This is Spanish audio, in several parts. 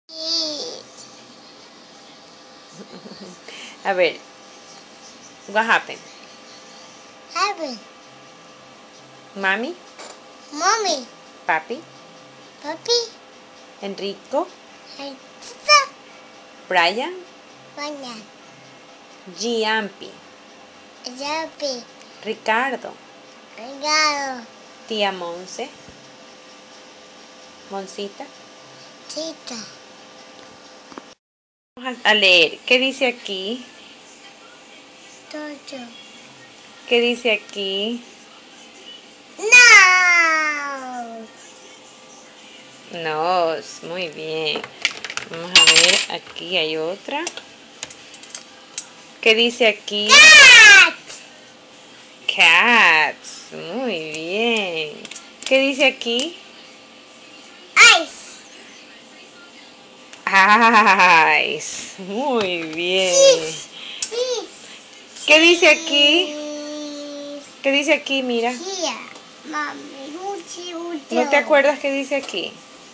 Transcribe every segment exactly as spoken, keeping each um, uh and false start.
A ver, what happened? Happened. Mami, Mommy. papi, Papi. Enrico, And Tita. Brian, Banyan. Giampi, Yappy. Ricardo, Regalo. tía Monse, Monsita. Tita. Vamos a leer. ¿Qué dice aquí? Toto. ¿Qué dice aquí? No. Nos, muy bien. Vamos a ver, aquí hay otra. ¿Qué dice aquí? Cat. Cats, muy bien. ¿Qué dice aquí? Ice. Ice, muy bien. Fish. ¿Qué dice aquí? Fish. ¿Qué dice aquí? Mira. Here. Mami. Uchi, uchi. ¿No te acuerdas qué dice aquí?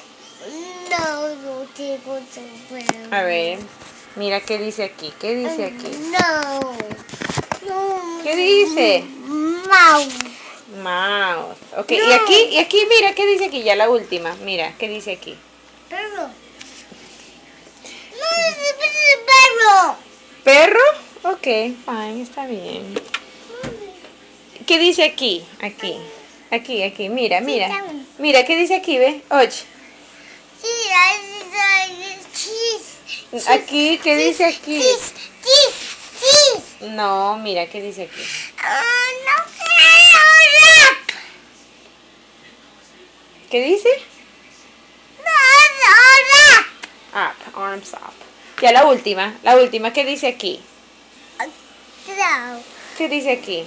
No, uchi, uchi. A ver, mira qué dice aquí. ¿Qué dice aquí? No. No. ¿Qué dice? Mouse. Mouse. Ok, No. y aquí, y aquí, mira, ¿qué dice aquí? Ya la última. Mira, ¿qué dice aquí? Perro. No, es perro. ¿Perro? Ok, fine, está bien. ¿Qué dice aquí? Aquí. Aquí, aquí, mira, mira. Mira, ¿qué dice aquí, ve? Oye. Sí, hay cheese. Aquí, ¿qué dice aquí? Cheese, cheese, cheese. No, mira, ¿qué dice aquí? Ah, no quiero rap. ¿Qué dice? No, rap. Up, arms up. Ya la última, la última, ¿qué dice aquí? No. ¿Qué dice aquí?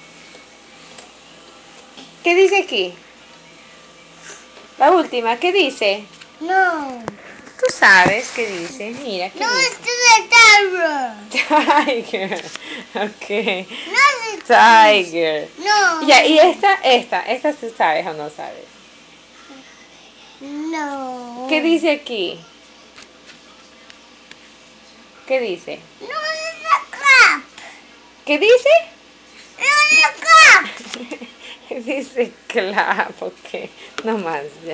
¿Qué dice aquí? La última, ¿qué dice? No. Tú sabes qué dice. Mira, ¿qué No, dice? esto es perro. Tiger. Ok. No, es Tiger. No. Ya, y esta, esta, esta tú sabes o no sabes. No. ¿Qué dice aquí? ¿Qué dice? No, es la crap. ¿Qué dice? No, es la crap. Dice clap, ok. No más, ya.